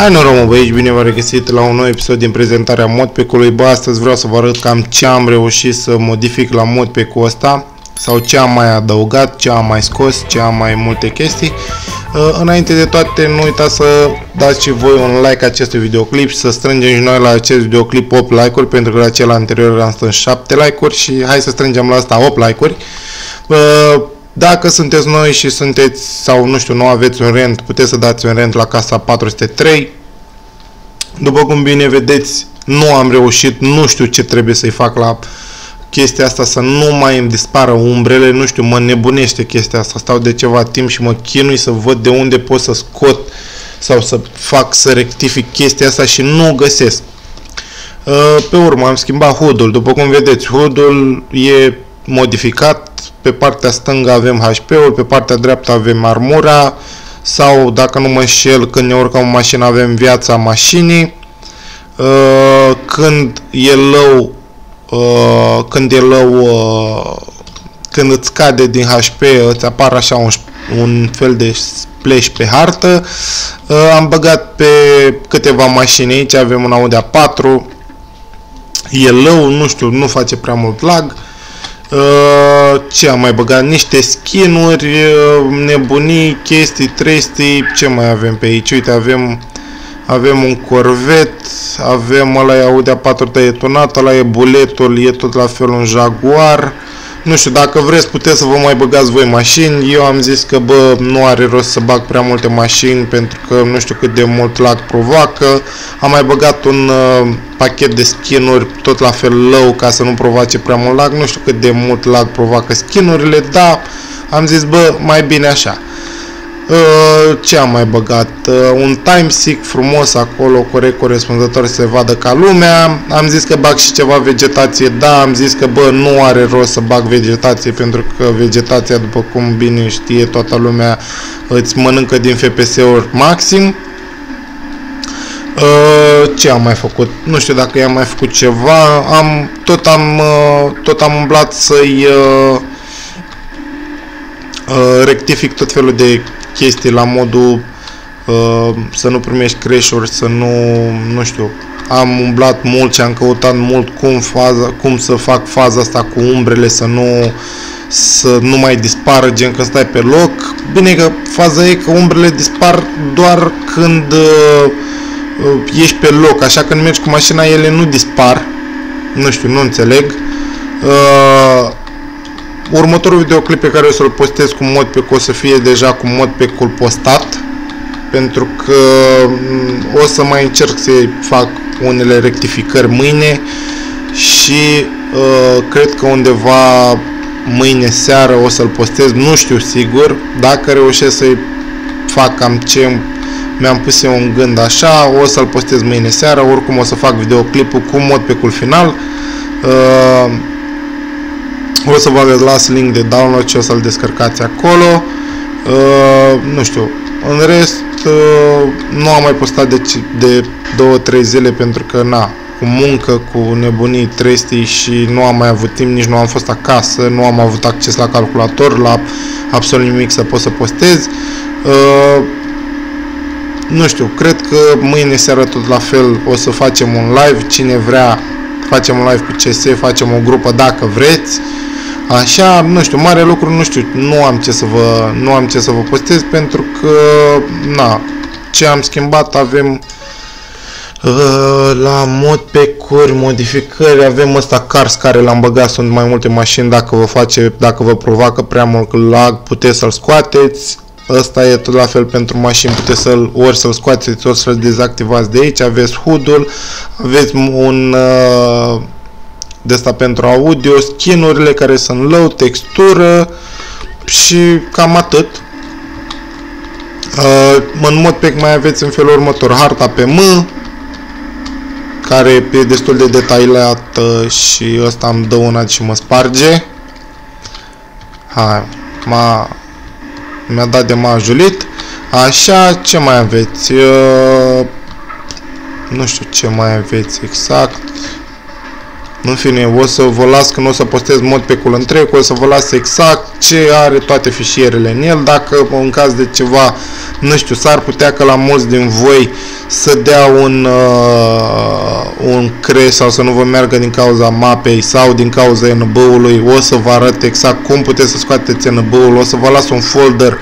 Hai noroc mă băieți, bine v-am regăsit la un nou episod din prezentarea modpack-ului. Bă, astăzi vreau să vă arăt cam ce am reușit să modific la modpack-ul ăsta, sau ce am mai adăugat, ce am mai scos, ce am mai multe chestii. Înainte de toate, nu uitați să dați și voi un like acestui videoclip, să strângem și noi la acest videoclip 8 like-uri, pentru că la cel anterior am strâns 7 like-uri și hai să strângem la asta 8 like-uri. Dacă sunteți noi și sunteți, sau nu știu, nu aveți un rent, puteți să dați un rent la casa 403. După cum bine vedeți, nu am reușit, nu știu ce trebuie să-i fac la chestia asta, să nu mai îmi dispară umbrele, nu știu, mă nebunește chestia asta. Stau de ceva timp și mă chinui să văd de unde pot să scot sau să fac, să rectific chestia asta și nu găsesc. Pe urmă am schimbat HUD-ul, după cum vedeți, HUD-ul e modificat. Pe partea stângă avem HP-ul, pe partea dreaptă avem armura, sau dacă nu mă înșel, când ne urcăm în mașină avem viața mașinii. Când îți scade din HP, îți apare așa un fel de splash pe hartă. Am băgat pe câteva mașini aici, avem un Audi A4, e low, nu știu, nu face prea mult lag. Ce am mai băgat? Niște skin-uri, nebunii, chestii, trestii, ce mai avem pe aici? Uite, avem un Corvette, avem ăla e Audi A4 e tunat, ăla e buletul, e tot la fel un Jaguar. Nu știu, dacă vreți puteți să vă mai băgați voi mașini. Eu am zis că bă, nu are rost să bag prea multe mașini pentru că nu știu cât de mult lag provoacă. Am mai băgat un pachet de skin-uri tot la fel low ca să nu provoace prea mult lag. Nu știu cât de mult lag provoacă skin-urile, dar am zis bă, mai bine așa. Ce am mai băgat? Un timestick frumos acolo, corect, corespunzător, să se vadă ca lumea. Am zis că bag și ceva vegetație, da, am zis că bă, nu are rost să bag vegetație pentru că vegetația, după cum bine știe toată lumea, îți mănâncă din FPS-uri maxim. Ce am mai făcut? Nu știu dacă i-am mai făcut ceva. Tot am umblat să-i rectific tot felul de chestii la modul să nu primești crash-uri, să nu știu, am umblat mult și am căutat mult cum să fac faza asta cu umbrele să nu mai dispară, gen când stai pe loc. Bine că faza e că umbrele dispar doar când ești pe loc, așa că când mergi cu mașina ele nu dispar. Nu știu, nu înțeleg. Următorul videoclip pe care o să-l postez cu modpack o să fie deja cu modpack-ul postat, pentru că o să mai încerc să fac unele rectificări mâine și cred că undeva mâine seară o să-l postez, nu știu sigur. Dacă reușesc să-i fac cam ce mi-am pus eu în gând așa, o să-l postez mâine seară. Oricum o să fac videoclipul cu modpack-ul final. O să vă las link de download și o să-l descărcați acolo. Nu știu, în rest nu am mai postat de 2-3 zile pentru că cu muncă, cu nebunii, trestii și nu am mai avut timp, nici nu am fost acasă, nu am avut acces la calculator, la absolut nimic să pot să postez. Nu știu, cred că mâine seară tot la fel o să facem un live, cine vrea facem un live cu CS, facem o grupă dacă vreți. Așa, nu știu, mare lucru, nu știu, nu am ce să vă postez pentru că, ce am schimbat, avem la modpack-uri, modificări, avem ăsta cars care l-am băgat, sunt mai multe mașini, dacă vă provoacă prea mult lag, puteți să-l scoateți. Ăsta e tot la fel pentru mașini, puteți ori să-l scoateți, ori să-l dezactivați de aici. Aveți HUD-ul, aveți un de asta pentru audio, skin-urile care sunt low, textură și cam atât. În modpack mai aveți în felul următor harta pe M, care e destul de detaliată și ăsta îmi dă una și mă sparge. Hai, mi-a dat de m-a julit. Așa, ce mai aveți? Nu știu ce mai aveți exact. În fine, o să vă las, când o să postez modpack-ul întreg, o să vă las exact ce are toate fișierele în el. Dacă în caz de ceva, nu știu, s-ar putea că la mulți din voi să dea un crash sau să nu vă meargă din cauza mapei sau din cauza NB-ului, o să vă arăt exact cum puteți să scoateți NB-ul. O să vă las un folder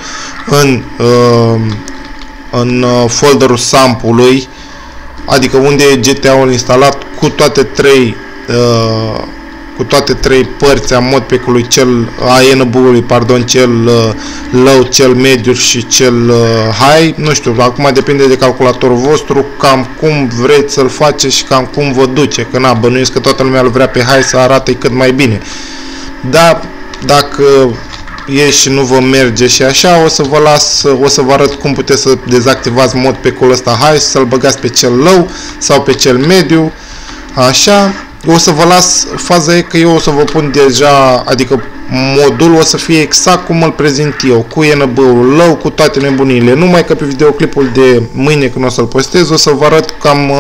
în folderul sample-ului, adică unde e GTA-ul instalat cu toate trei părți a modpack-ului, a NB-ului, pardon, cel low, cel mediu și cel high. Nu știu, acum depinde de calculatorul vostru, cam cum vreți să-l faceți și cam cum vă duce, că na, bănuiesc că toată lumea îl vrea pe high să arate cât mai bine. Dar dacă e și nu vă merge și așa, o să vă arăt cum puteți să dezactivați modpack-ul ăsta high și să-l băgați pe cel low sau pe cel mediu. Așa, o să vă las, faza e că eu o să vă pun deja, adică modul o să fie exact cum îl prezint eu, cu NB-ul low, cu toate nebunile, numai că pe videoclipul de mâine când o să-l postez o să vă arăt cam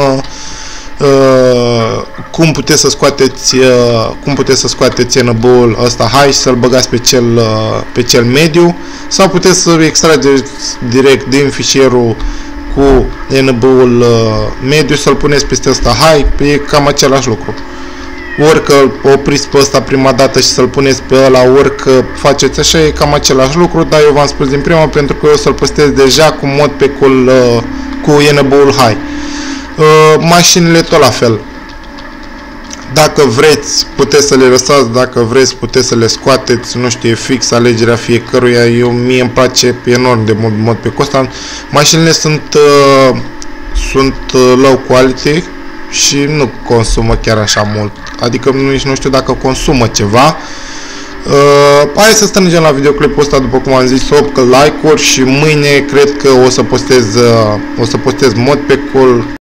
cum puteți să scoateți NB-ul ăsta high și să-l băgați pe cel mediu, sau puteți să extrageți direct din fișierul cu NB-ul mediu să-l puneți peste ăsta high, e cam același lucru. Ori că opriți pe ăsta prima dată și să-l puneți pe ăla, ori că faceți așa, e cam același lucru, dar eu v-am spus din prima pentru că eu o să-l postez deja cu modpack-ul cu NB-ul high. Mașinile tot la fel. Dacă vreți, puteți să le lăsați, dacă vreți, puteți să le scoateți, nu știu, e fix alegerea fiecăruia. Mie îmi place enorm de modpack-ul ăsta. Mașinile sunt low quality și nu consumă chiar așa mult. Adică nici nu știu dacă consumă ceva. Hai să strângem la videoclipul ăsta, după cum am zis, 8 like-uri și mâine cred că o să postez modpack-ul